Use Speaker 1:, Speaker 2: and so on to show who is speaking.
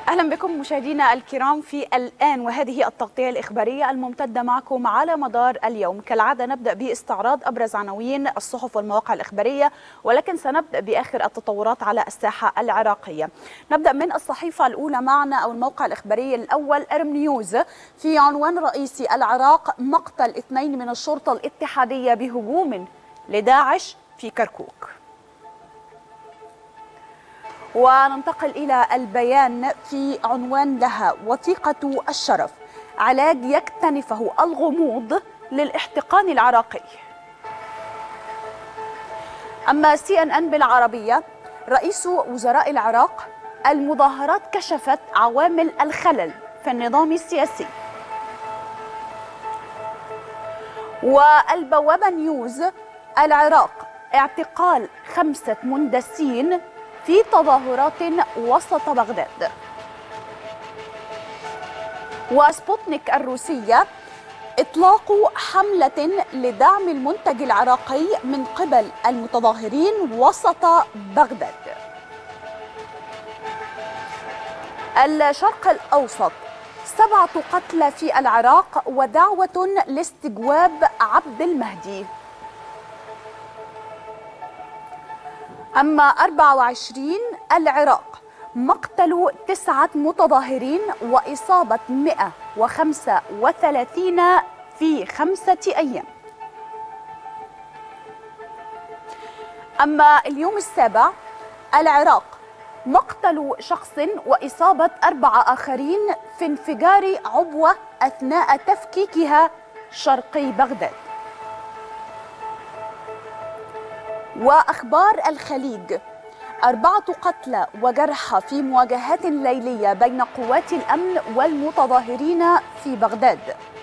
Speaker 1: أهلا بكم مشاهدينا الكرام في الآن، وهذه التغطية الإخبارية الممتدة معكم على مدار اليوم. كالعادة نبدأ باستعراض أبرز عناوين الصحف والمواقع الإخبارية، ولكن سنبدأ بآخر التطورات على الساحة العراقية. نبدأ من الصحيفة الأولى معنا أو الموقع الإخباري الأول إرم نيوز، في عنوان رئيسي: العراق مقتل 2 من الشرطة الاتحادية بهجوم لداعش في كركوك. وننتقل إلى البيان في عنوان لها: وثيقة الشرف، علاج يكتنفه الغموض للاحتقان العراقي. أما CNN بالعربية: رئيس وزراء العراق، المظاهرات كشفت عوامل الخلل في النظام السياسي. والبوابة نيوز: العراق اعتقال 5 مندسين في تظاهرات وسط بغداد. وسبوتنيك الروسية: إطلاق حملة لدعم المنتج العراقي من قبل المتظاهرين وسط بغداد. الشرق الأوسط: 7 قتلى في العراق ودعوة لاستجواب عبد المهدي. أما 24 العراق: مقتل 9 متظاهرين وإصابة 135 في 5 أيام. أما اليوم السابع: العراق: مقتل شخص وإصابة 4 آخرين في انفجار عبوة أثناء تفكيكها شرقي بغداد. وأخبار الخليج: 4 قتلى وجرحى في مواجهات ليلية بين قوات الأمن والمتظاهرين في بغداد.